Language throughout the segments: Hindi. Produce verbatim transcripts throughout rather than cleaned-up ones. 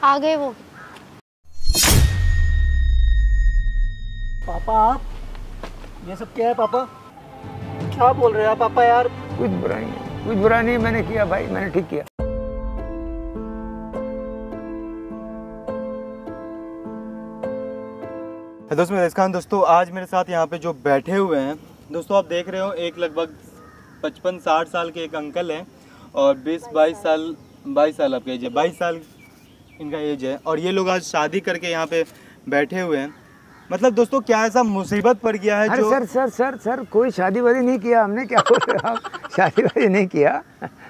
आ गए वो। पापा आप ये सब क्या है पापा? क्या बोल रहे हैं आप पापा यार? कुछ बुरा नहीं है, कुछ बुरा नहीं मैंने किया भाई, मैंने ठीक किया। दोस्तों मैं खान दोस्तों आज मेरे साथ यहाँ पे जो बैठे हुए हैं दोस्तों, आप देख रहे हो एक लगभग पचपन साठ साल के एक अंकल हैं और बीस बाईस साल बाईस साल आपका एज है, बाईस साल इनका एज है और ये लोग आज शादी करके यहाँ पे बैठे हुए हैं। मतलब दोस्तों क्या ऐसा मुसीबत पड़ गया है जो सर सर सर सर कोई शादी वादी नहीं किया हमने, क्या बोल रहे हो आप? शादी वादी नहीं किया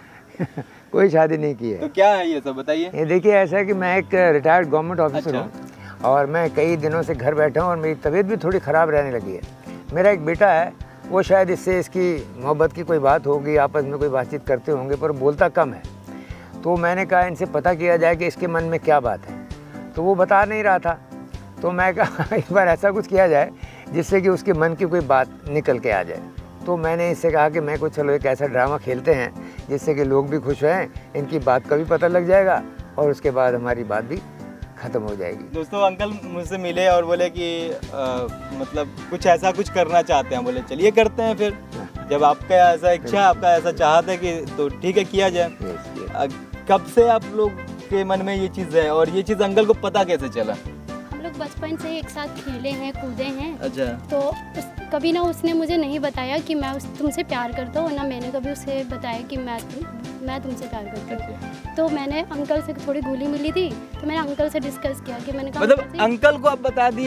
कोई शादी नहीं की है। तो क्या है ये सब बताइए। ये देखिए ऐसा है कि मैं एक रिटायर्ड गवर्नमेंट ऑफिसर हूँ और मैं कई दिनों से घर बैठा हूँ और मेरी तबीयत भी थोड़ी ख़राब रहने लगी है। मेरा एक बेटा है, वो शायद इससे इसकी मोहब्बत की कोई बात होगी, आपस में कोई बातचीत करते होंगे, पर बोलता कम है। तो मैंने कहा इनसे पता किया जाए कि इसके मन में क्या बात है, तो वो बता नहीं रहा था। तो मैं कहा एक बार ऐसा कुछ किया जाए जिससे कि उसके मन की कोई बात निकल के आ जाए। तो मैंने इससे कहा कि मैं कुछ चलो एक ऐसा ड्रामा खेलते हैं जिससे कि लोग भी खुश रहें, इनकी बात का भी पता लग जाएगा और उसके बाद हमारी बात भी ख़त्म हो जाएगी। दोस्तों अंकल मुझसे मिले और बोले कि आ, मतलब कुछ ऐसा कुछ करना चाहते हैं। बोले चलिए करते हैं, फिर जब आपका ऐसा इच्छा आपका ऐसा चाहत है कि तो ठीक है किया जाए। yes, yes. कब से आप लोग के मन में ये चीज़ है और ये चीज़ अंकल को पता कैसे चला? हम लोग बचपन से एक साथ खेले हैं, कूदे हैं। अच्छा। तो उस, कभी ना उसने मुझे नहीं बताया कि मैं उस तुमसे प्यार करता हूँ, ना मैंने कभी उसे बताया कि मैं तुम मैं तुमसे प्यार करती हूँ। तो मैंने अंकल से थोड़ी गोली मिली थी तो मैंने अंकल से डिस्कस किया कि मैंने कहा मतलब अंकल को आप बता दी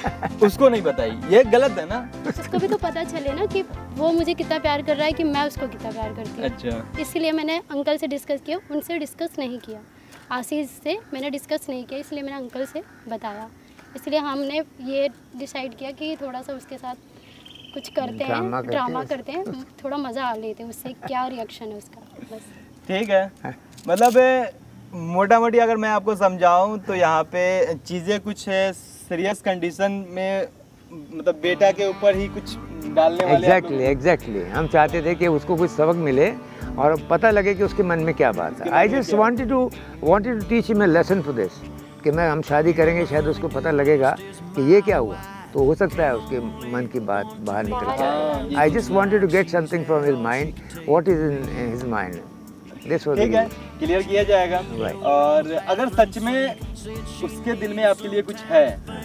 उसको नहीं बताई, ये गलत है ना? उसको भी तो पता चले ना कि वो मुझे कितना प्यार कर रहा है कि मैं उसको कितना प्यार करती हूँ। अच्छा। इसलिए मैंने अंकल से डिस्कस किया, उनसे डिस्कस नहीं किया, आशीष से मैंने डिस्कस नहीं किया, इसलिए मैंने अंकल से बताया। इसलिए हमने ये डिसाइड किया कि थोड़ा सा उसके साथ कुछ करते हैं, ड्रामा करते हैं, थोड़ा मज़ा आ लेते हैं, उससे क्या रिएक्शन है उसका, बस। ठीक है, मतलब मोटा मोटी अगर मैं आपको समझाऊं तो यहाँ पे चीज़ें कुछ सीरियस कंडीशन में, मतलब बेटा के ऊपर ही कुछ डालने वाले। एग्जैक्टली एग्जैक्टली हम चाहते थे कि उसको कुछ सबक मिले और पता लगे कि उसके मन में क्या बात है। I just wanted to wanted to teach him a lesson for this, कि मैं हम शादी करेंगे शायद उसको पता लगेगा कि ये क्या हुआ, तो हो सकता है उसके मन की बात बाहर निकल जाए। I just wanted to get something from his mind, what is in his mind. ठीक है, क्लियर किया जाएगा। और अगर सच में उसके दिल में आपके लिए कुछ है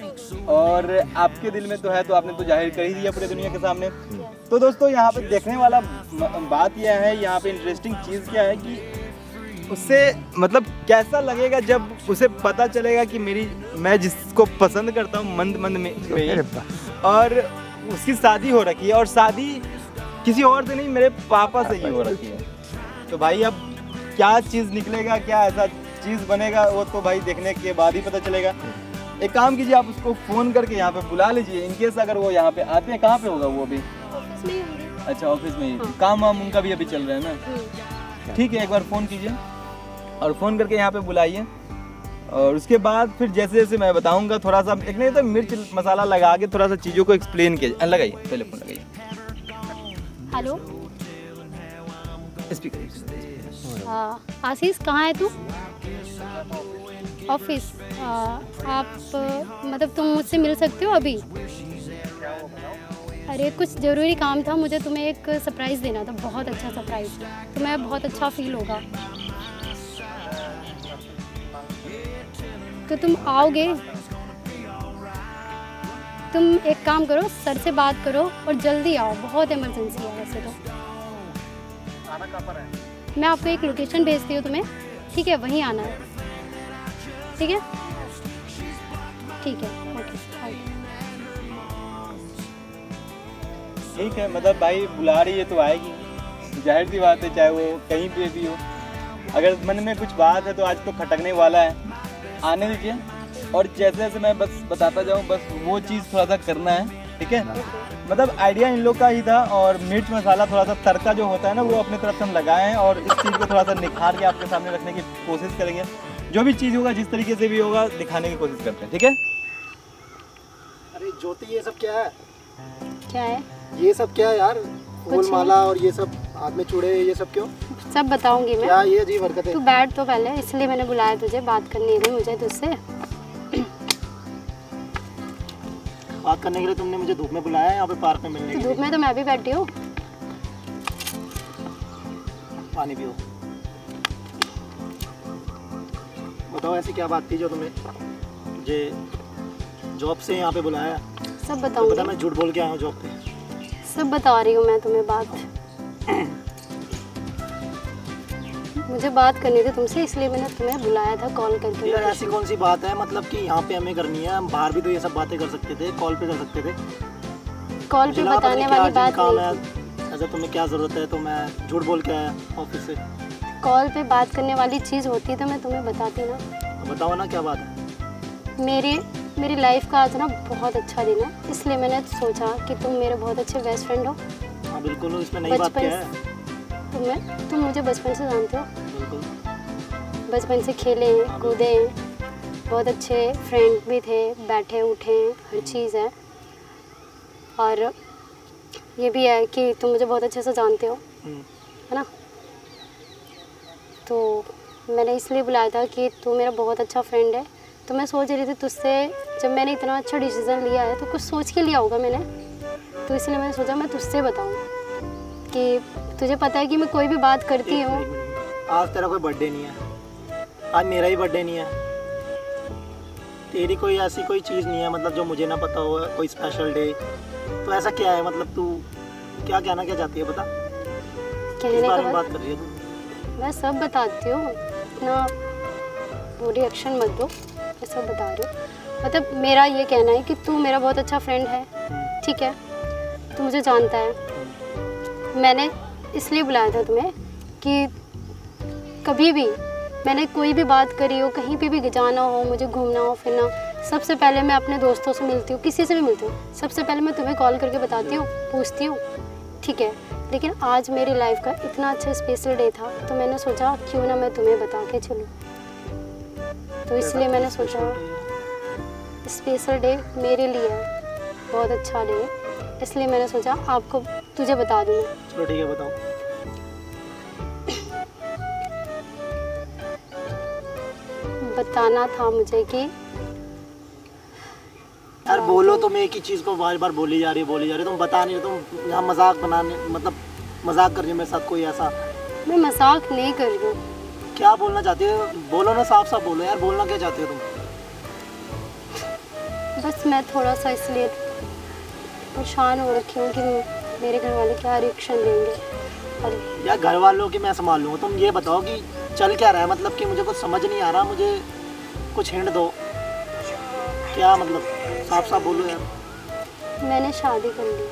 और आपके दिल में तो है, तो आपने तो जाहिर कर ही दिया पूरी दुनिया के सामने। तो दोस्तों यहाँ पे देखने वाला बात यह है, यहाँ पे इंटरेस्टिंग चीज़ क्या है कि उससे मतलब कैसा लगेगा जब उसे पता चलेगा कि मेरी मैं जिसको पसंद करता हूँ मंद मंद में, में और उसकी शादी हो रखी है और शादी किसी और से नहीं मेरे पापा से ही हो रखी है। तो भाई अब क्या चीज़ निकलेगा, क्या ऐसा चीज़ बनेगा, वो तो भाई देखने के बाद ही पता चलेगा। एक काम कीजिए, आप उसको फ़ोन करके यहाँ पे बुला लीजिए, इनकेस अगर वो यहाँ पे आते हैं। कहाँ पे होगा वो अभी? ऑफिस में ही। अच्छा ऑफिस में ही। हाँ। काम वाम उनका भी अभी चल रहा है ना? ठीक है, एक बार फ़ोन कीजिए और फ़ोन करके यहाँ पे बुलाइए और उसके बाद फिर जैसे जैसे मैं बताऊँगा थोड़ा सा एक नहीं तो मिर्च मसाला लगा के थोड़ा सा चीज़ों को एक्सप्लेन किया। लगाइए पहले फ़ोन लगाइए। Hello speaker. आशीष कहाँ है तू? ऑफिस। आप मतलब तुम मुझसे मिल सकते हो अभी? अरे कुछ ज़रूरी काम था, मुझे तुम्हें एक सरप्राइज़ देना था, बहुत अच्छा सरप्राइज़, तुम्हें बहुत अच्छा फील होगा। तो तुम आओगे? तुम एक काम करो, सर से बात करो और जल्दी आओ, बहुत इमरजेंसी है वैसे तो। आना कहाँ पर है? मैं आपको एक लोकेशन भेजती हूँ तुम्हें, ठीक है? वहीं आना है, ठीक है? ठीक है, ओके। ठीक है, मतलब भाई बुला रही है तो आएगी, जाहिर सी बात है, चाहे वो कहीं पे भी हो। अगर मन में कुछ बात है तो आज तो खटकने वाला है, आने दीजिए। और जैसे जैसे मैं बस बताता जाऊँ, बस वो चीज़ थोड़ा सा करना है, ठीक है? मतलब आइडिया इन लोग का ही था और मिर्च मसाला थोड़ा सा तड़का जो होता है ना, वो अपने तरफ से हम लगाए हैं और इस चीज़ को थोड़ा सा निखार के आपके सामने रखने की कोशिश करेंगे। जो भी चीज़ होगा जिस तरीके से भी होगा दिखाने की कोशिश करते हैं, ठीक है? अरे ज्योति ये सब क्या है? क्या है ये सब क्या है यार? फूल कुछ माला और ये सब हाथ में चूड़े, ये सब क्यों? सब बताऊंगी मैं। क्या ये अजीब हरकत है? तू बैठ तो पहले, इसलिए मैंने बुलाया तुझे, बात करनी थी मुझे तुझसे। बात करने के लिए तुमने मुझे धूप में बुलाया है, यहाँ पे पार्क में मिलने के लिए? धूप में तो मैं भी बैठी हूँ। पानी पियो। बताओ ऐसी क्या बात थी जो तुम्हें मुझे जॉब से यहाँ पे बुलाया? सब तो बताऊंगी। पता मैं झूठ बोल के आया हूँ जॉब पे। सब बता रही हूँ मैं तुम्हें बात। मुझे बात करनी थी तुमसे, इसलिए मैंने तुम्हें बुलाया था कॉल करके। यार ऐसी कौन सी बात है मतलब कि यहाँ पे हमें करनी है? हम बाहर भी तो ये सब बातें कर सकते थे, कॉल पे कर सकते थे। कॉल पे बताने वाली बात काम नहीं है। थी। ऐसा तुम्हें क्या ज़रूरत है? तो मैं झूठ बोल के आया ऑफिस से। कॉल पे बात करने वाली चीज़ होती तो मैं तुम्हें बताती ना। बताओ ना क्या बात है। मेरी मेरी लाइफ का आज ना बहुत अच्छा दिन है, इसलिए मैंने सोचा कि तुम मेरे बहुत अच्छे बेस्ट फ्रेंड हो। हाँ बिल्कुल, इसमें नई बात क्या है? तुम्हें तुम मुझे बचपन से जानते हो, बिल्कुल। बचपन से खेले हैं, कूदे हैं, बहुत अच्छे फ्रेंड भी थे, बैठे उठे हैं, हर चीज़ है। और ये भी है कि तुम मुझे बहुत अच्छे से जानते हो, है ना। तो मैंने इसलिए बुलाया था कि तू मेरा बहुत अच्छा फ्रेंड है। तो मैं सोच रही थी तुझसे, जब मैंने इतना अच्छा डिसीज़न लिया है तो कुछ सोच के लिया होगा मैंने, तो इसलिए मैंने सोचा मैं तुझसे बताऊं कि तुझे पता है कि मैं कोई भी बात करती हूँ। आज तेरा कोई बर्थडे नहीं है, आज मेरा ही बर्थडे नहीं है, तेरी कोई ऐसी कोई चीज़ नहीं है मतलब जो मुझे ना पता हो, कोई स्पेशल डे। तो ऐसा क्या है मतलब तू क्या कहना क्या चाहती है बता? कहने बारे का में बात बात कर रही है तू? मैं सब बताती हूँ, इतना वो रिएक्शन मत दो, मैं सब बता रही हूँ। मतलब मेरा ये कहना है कि तू मेरा बहुत अच्छा फ्रेंड है, ठीक है, तू मुझे जानता है। मैंने इसलिए बुलाया था तुम्हें कि कभी भी मैंने कोई भी बात करी हो, कहीं पे भी जाना हो, मुझे घूमना हो फिरना, सबसे पहले मैं अपने दोस्तों से मिलती हूँ, किसी से भी मिलती हूँ, सबसे पहले मैं तुम्हें कॉल करके बताती हूँ, पूछती हूँ, ठीक है। लेकिन आज मेरी लाइफ का इतना अच्छा स्पेशल डे था, तो मैंने सोचा क्यों ना मैं तुम्हें बता के चलूँ। तो इसलिए मैंने सोचा स्पेशल डे मेरे लिए है, बहुत अच्छा डे, इसलिए मैंने सोचा आपको तुझे बता दूँ। चलो ठीक है बताओ। बताना था मुझे कि यार बोलो, तुम एक ही चीज़ को बार बार बोली जा रही है बोली जा रही है, तुम बता नहीं रहे, तुम यहाँ मजाक बनाने मतलब मजाक कर रही हो मेरे साथ कोई ऐसा? मैं मजाक नहीं कर रही हूँ। क्या बोलना चाहती हो? बोलो ना, साफ साफ बोलो यार, बोलना क्या चाहती हो तुम? बस मैं थोड़ा सा इसलिए परेशान हो रखी हूँ कि मेरे घर वाले क्या रिएक्शन देंगे। और यार घर वालों की मैं संभाल लूँगा, तुम ये बताओ कि चल क्या रहा है, मतलब कि मुझे कुछ समझ नहीं आ रहा, मुझे कुछ हिंट दो, क्या मतलब साफ साफ बोलो यार। मैंने शादी कर ली।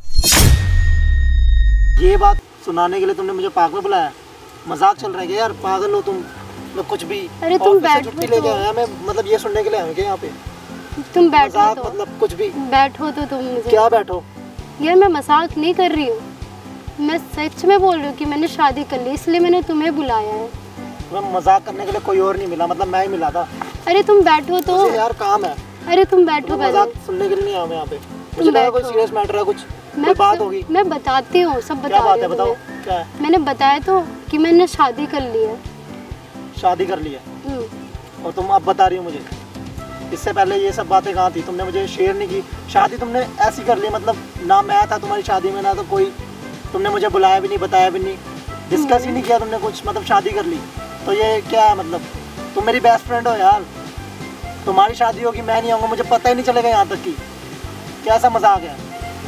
ये बात सुनाने के लिए तुमने मुझे पार्क में बुलाया? मजाक चल रहा है क्या यार? पागल हो तुम, मतलब कुछ भी। अरे तुम ऑफिस से बैठो छुट्टी लेके तो। आया मैं, मतलब ये सुनने के लिए आया क्या यहाँ पे? तुम बैठो मजाक तो, मतलब कुछ भी। बैठो तो तुम मुझे। क्या बैठो? यार मैं मजाक नहीं कर रही हूँ, मैं सच में बोल रही हूँ कि मैंने शादी कर ली, इसलिए मैंने तुम्हें बुलाया है। मैं मजाक करने के लिए कोई और नहीं मिला, मतलब मैं ही मिला था। अरे तुम बैठो तो। मुझे यार काम है। अरे तुम बैठो पहले। मजाक सुनने के लिए नहीं आया मैं यहाँ पे, मुझे लगा कोई सीरियस मैटर है, कुछ कोई बात होगी। मैं बताती हूँ, सब क्या बता बात रही है हूँ बताओ तुम्हें। क्या है? मैंने बताया तो कि मैंने शादी कर ली है। शादी कर ली है हम्म। और तुम अब बता रही हो मुझे? इससे पहले ये सब बातें कहाँ थी? तुमने मुझे शेयर नहीं की। शादी तुमने ऐसी कर ली, मतलब ना मैं था तुम्हारी शादी में, ना तो कोई, तुमने मुझे बुलाया भी नहीं, बताया भी नहीं, डिस्कस ही नहीं किया तुमने कुछ, मतलब शादी कर ली। तो ये क्या है मतलब? तुम मेरी बेस्ट फ्रेंड हो यार, तुम्हारी शादी होगी मैं नहीं आऊँगा, मुझे पता ही नहीं चलेगा यहाँ तक की। कैसा मजाक है?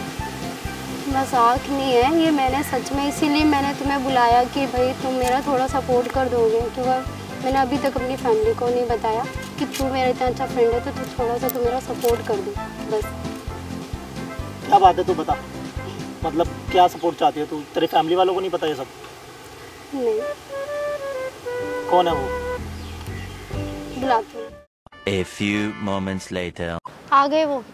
मजाक नहीं है ये, मैंने सच में, इसीलिए मैंने तुम्हें बुलाया कि भाई तुम मेरा थोड़ा सपोर्ट कर दोगे, क्योंकि मैंने अभी तक अपनी फैमिली को नहीं बताया कि तू मेरा इतना अच्छा फ्रेंड है, तो तू थोड़ा सा तू मेरा सपोर्ट कर दो बस। क्या बात है तू बता, मतलब क्या सपोर्ट चाहती है तू? तेरे फैमिली वालों को नहीं पता ये सब? नहीं। कौन है वो? बुलाती हूँ। A few moments later. आ गए वो।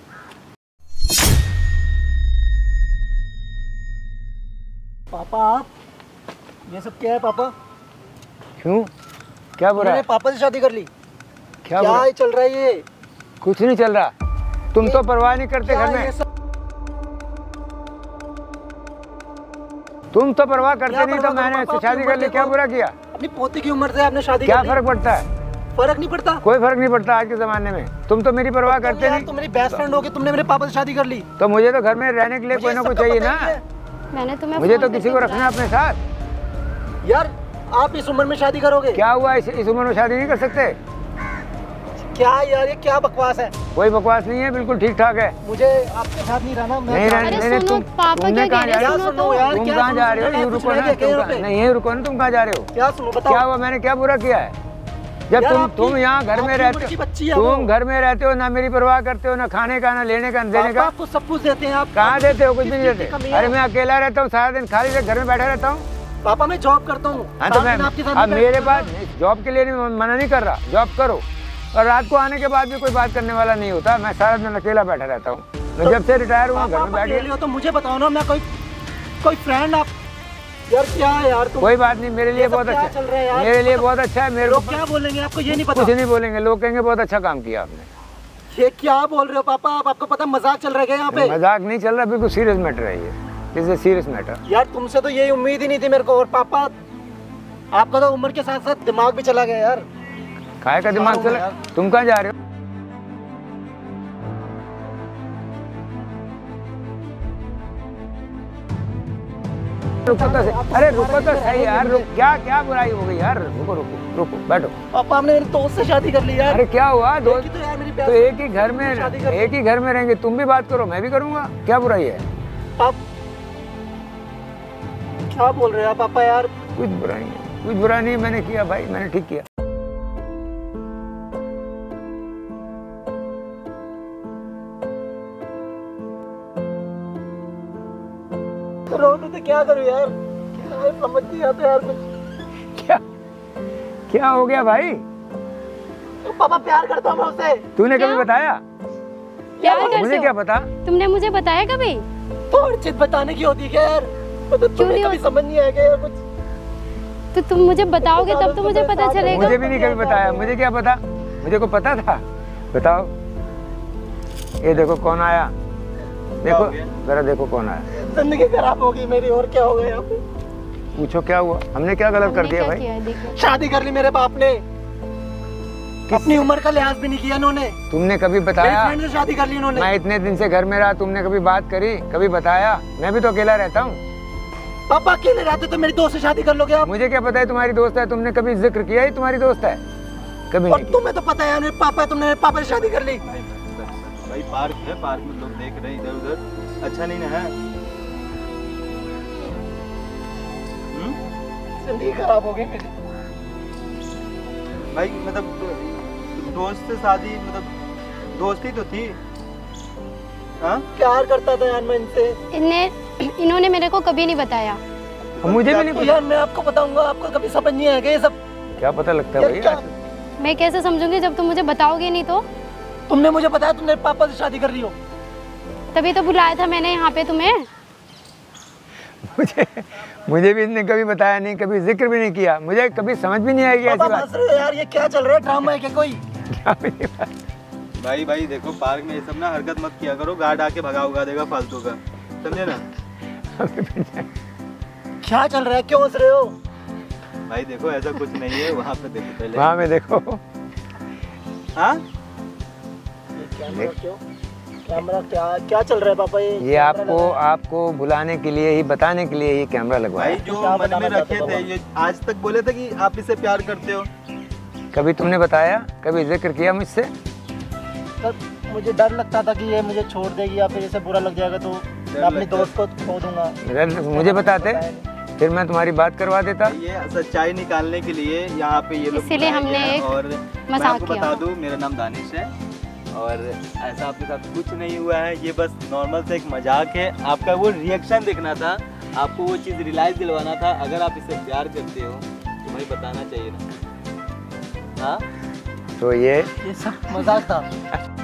पापा आप, ये सब क्या है पापा? क्यों, क्या बुरा मैंने है? पापा से शादी कर ली? क्या क्या बुरा? ये चल रहा है ये? कुछ नहीं चल रहा, तुम तो परवाह नहीं करते क्या घर ये में। सब? तुम तो परवाह करते क्या नहीं, तो परवाह करो, मैंने पापा, इससे शादी आपकी कर ली, उम्र क्या देखो। बुरा किया? अपनी पोती की उम्र से आपने शादी क्या कर ली। फर्क पड़ता है? फर्क नहीं पड़ता। कोई फर्क नहीं पड़ता आज के जमाने में। तुम तो मेरी परवाह तुम करते यार, नहीं। तुम मेरी बेस्ट फ्रेंड हो गई, तुमने मेरे पापा से शादी कर ली। तो मुझे तो घर में रहने के लिए कोई ना कोई चाहिए ना। मैंने तुम्हें मुझे फोन तो किसी करके को रखना है बुलाया। अपने साथ। यार आप इस उम्र में शादी करोगे? क्या हुआ, इस, इस उम्र में शादी नहीं कर सकते? क्या यार ये क्या बकवास है? कोई बकवास नहीं है, बिल्कुल ठीक ठाक है। मुझे आपके साथ नहीं रहना। मैं नहीं क्या- रहना, अरे नहीं नहीं, सुनो, तुम पापा तुमने क्या कहाँ कह जा रहे रहे हैं? हो? सुनो सुनो तो। यार, तुम क्या कहाँ सुनो? जा रहे हो? मैं यू कुछ रुको रह ना, गया क्या तुम यहाँ कहाँ- पे? नहीं यही रुको ना, तुम कहाँ जा रहे हो? क्या सुनो बताओ। क्या हुआ, मैंने क्या बुरा किया है? जब यार तुम आपकी- तुम यहाँ घर में आपकी रहते उम्र की हो, बच्ची है तुम वो। घर में रहते हो, ना मेरी परवाह करते हो, ना खाने का, ना लेने का, ना देने पापा का। आपको सब कुछ देते हैं आप। कहाँ देते हो? कुछ भी किस नहीं चीज़ की देते। कमी है? अरे मैं अकेला रहता हूँ, सारा दिन खाली से घर में बैठा रहता हूँ। पापा मैं जॉब करता हूँ। हाँ तो सारा मैं दिन आपके साथ अब नहीं मेरे बैठता पास जॉब के लिए नहीं, मना नहीं कर रहा, जॉब करो। और रात को आने के बाद भी कोई बात करने वाला नहीं होता। मैं सारा दिन अकेला बैठा रहता हूँ। मैं जब से रिटायर हुआ पापा, घर में आप बैठ अकेले गया। हो तो मुझे बताओ ना, मैं कोई कोई फ्रेंड आप। यार क्या है यार तुम? कोई बात नहीं, मेरे लिए ये सब बहुत क्या अच्छा चल रहा है यार? मेरे लिए बहुत अच्छा है। मेरे को लोग क्या बोलेंगे आपको ये नहीं पता? कुछ नहीं बोलेंगे, लोग कहेंगे बहुत अच्छा काम किया आपने। ये क्या बोल रहे हो पापा आप? आपको पता मजाक चल रहा है क्या यहाँ पे? मजाक नहीं चल रहा, बिल्कुल सीरियस मैटर है ये। This is serious matter. यार तुमसे तो यही उम्मीद ही नहीं थी मेरे को। और पापा आपका तो उम्र के साथ साथ दिमाग भी चला गया यार। काय का दिमाग मालूम है चला? यार। तुम कहाँ जा रहे हो? रुको तो सही। अरे रुको तो सही यार, रुक। क्या क्या बुराई हो गई यार? रुको रुको रुको, बैठो। पापा हमने मेरे दोस्त से शादी कर ली यार। अरे क्या हुआ? दो एक ही तो यार मेरी तो प्यार- एक ही घर में शादी कर ली। एक ही घर में रहेंगे। तुम भी बात करो, मैं भी करूंगा। क्या बुराई है? आप क्या बोल रहे हो आप पापा यार? कुछ बुरा नहीं है, कुछ बुरा नहीं है। मैंने किया भाई, मैंने ठीक किया। रो तो क्या करूं यार? क्या समझ नहीं आता यार कुछ। क्या क्या हो गया भाई? तो पापा प्यार करता हूं मैं उससे। तूने क्या? कभी बताया? प्यार करते मुझे हो? क्या पता? तुमने मुझे बताया कभी? थोड़ी चीज बताने की होती है क्या यार? मतलब तुम्हें नहीं कभी होती? समझ नहीं आएगा यार कुछ? तो तुम मुझे बताओगे तब तो मुझे पता चलेगा। मुझे भी नहीं कभी बताया। मुझे क्या पता? मुझे को पता था? बताओ। ये देखो कौन आया। देखो हो गया? जरा देखो कौन आया। जिंदगी खराब हो गई मेरी। और क्या हो गया यहाँ पे? पूछो क्या हुआ? हमने क्या गलत कर हमने दिया क्या भाई? किया है, देखो। शादी कर ली मेरे बाप ने। अपनी उम्र का लिहाज भी नहीं किया इन्होंने। तुमने कभी मेरी बताया? फ्रेंड से शादी कर ली इन्होंने। मैं इतने दिन से घर में रहा, तुमने कभी बात करी? कभी बताया? मैं भी तो अकेला रहता हूँ। पापा अकेले रहते तो मेरी दोस्त से शादी कर लोगे आप? मुझे क्या पता है तुम्हारी दोस्त है? तुमने कभी जिक्र किया ही तुम्हारी दोस्त है? कभी और नहीं किया। तुम्हें तो पता है मेरे पापा, तुमने मेरे पापा से शादी कर ली। भाई पार्क है, पार्क में लोग देख रहे हैं इधर उधर, अच्छा नहीं ना है? हम्म? जिंदगी खराब हो गई मेरी। भाई मतलब दोस्त से शादी, मतलब दोस्ती तो थी। हाँ प्यार करता था यार मैं इनसे। इन्हें इन्होंने मेरे को कभी नहीं बताया। मुझे भी नहीं तो पता। यार मैं आपको बताऊंगा, आपको कभी समझ नहीं आएगा ये सब। क्या पता लगता है यार भाई? क्या? आज- मैं कैसे समझूंगी जब तुम मुझे बताओगे नहीं तो? तुमने मुझे बताया तुम मेरे पापा से शादी कर रही हो। तभी तो बुलाया था मैंने यहाँ पे तुम्हें। मुझे मुझे भी इसने कभी बताया नहीं, कभी जिक्र भी नहीं किया। मुझे कभी समझ भी नहीं आएगी ऐसी पापा बात। हंस रहे हो यार, ये क्या चल रहा है? ड्रामा है क्या कोई? क्या मुझे पता? भाई भाई देखो, पार्क में ये सब ना हरकत मत किया करो, गार्ड आके भगा उगा देगा फालतू का, समझे ना? क्या चल रहा है? क्यों हंस रहे हो? भाई देखो ऐसा कुछ नहीं है, वहाँ पे देखो पहले। वहाँ में देखो। हाँ कैमरा क्यों? कैमरा क्या क्या चल रहा है पापा? ये ये आपको आपको बुलाने के लिए ही, बताने के लिए ही कैमरा भाई लगवाया। जो क्या मन में बताना रखे चाहते थे, हो ये आज तक बोले थे कि आप इससे प्यार करते हो। कभी तुमने बताया? कभी जिक्र किया मुझसे? तब मुझे डर लगता था कि ये मुझे छोड़ देगी या फिर इसे बुरा लग जाएगा तो मैं अपनी लगता दोस्त को खो दूंगा। मेरा- मुझे बताते, फिर मैं तुम्हारी बात करवा देता। ये सच्चाई निकालने के लिए यहाँ पे ये लोग इसीलिए बुलाए हमने गए हैं। एक और मैं मजाक आपको किया। बता दूं, मेरा नाम दानिश है और ऐसा आपके साथ कुछ नहीं हुआ है। ये बस नॉर्मल से एक मजाक है। आपका वो रिएक्शन देखना था, आपको वो चीज़ रियलाइज दिलवाना था। अगर आप इससे प्यार करते हो तो भाई बताना चाहिए ना। हाँ तो ये ये सब मजाक था।